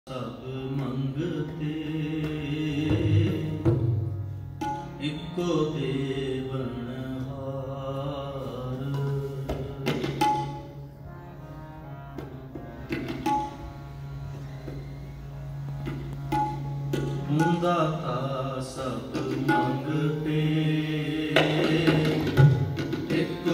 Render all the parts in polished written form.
सब मंगते इको देवनहार। दाता सब मंगते इको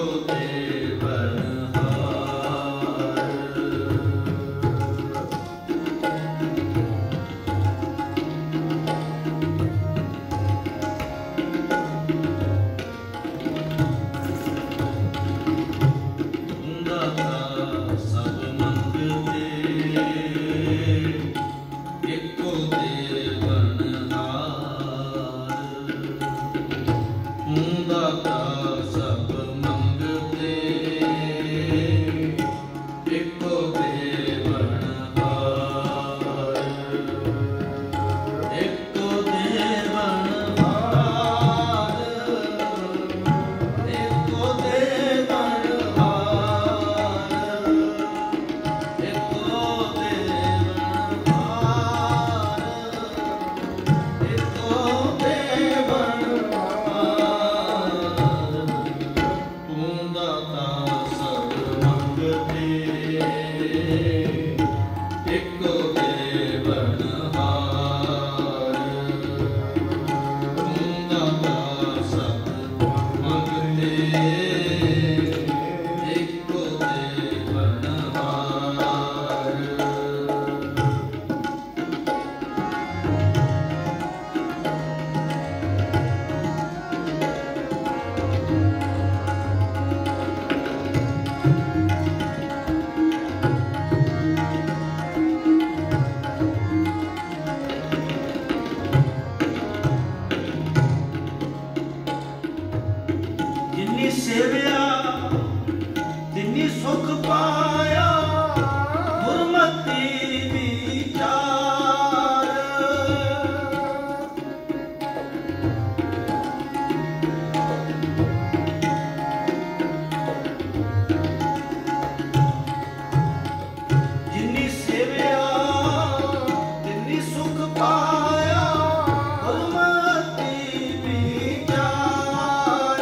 सेविया तिन्नी सुख पाया गुरमति विचार। जिन्नी सेविया तिन्नी सुख पाया गुरमति विचार।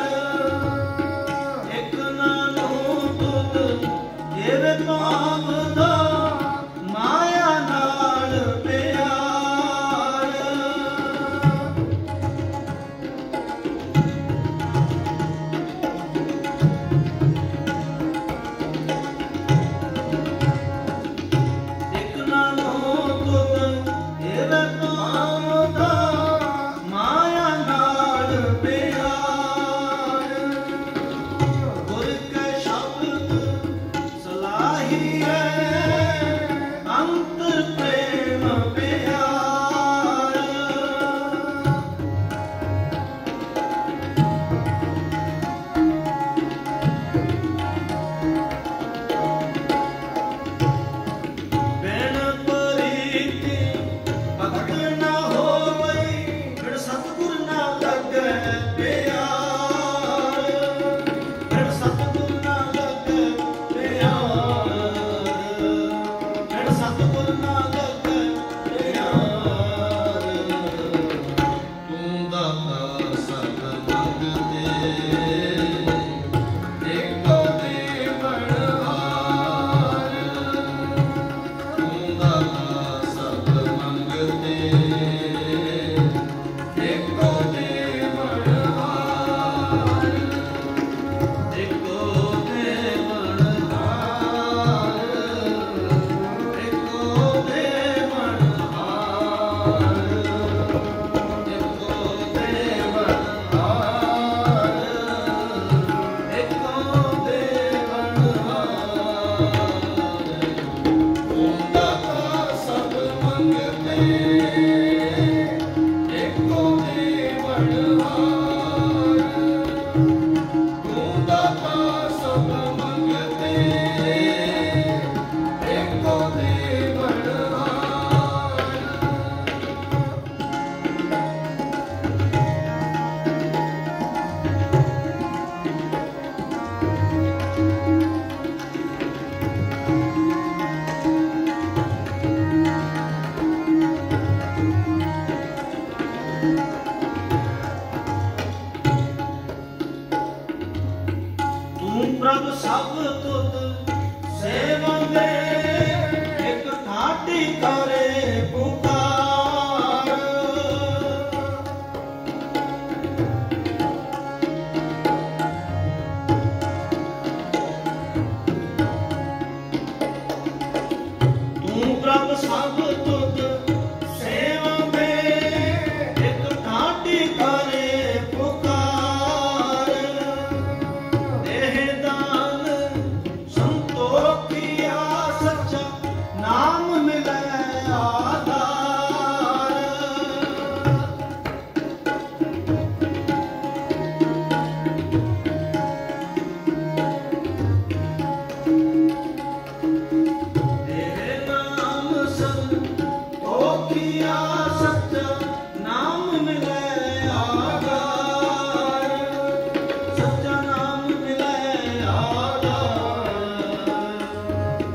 माया नाल प्यार। एक नालो तुत एवे पावदा माया नाल प्यार। गुर के शब्द सलाही है अंतर प्रेम प्यार। बिन प्रीति भगत न होवै बिन सतगुर न लगे प्यार। बिन सतगुर न लगे प्यार। सतगुर नानक प्यार। तू दाता सब मंगते एको देवनहार। तू दाता सब मंगते एको देवनहार। एको देवनहार।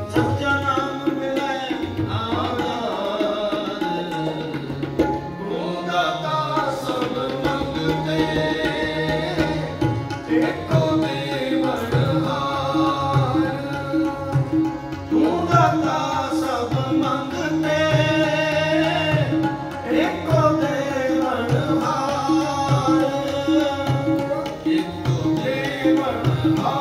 सच्चा नाम मिले आधार, तू दाता सब मंगते एको देवनहार, तू दाता सब मंगते एको देवनहार, एको देवनहार।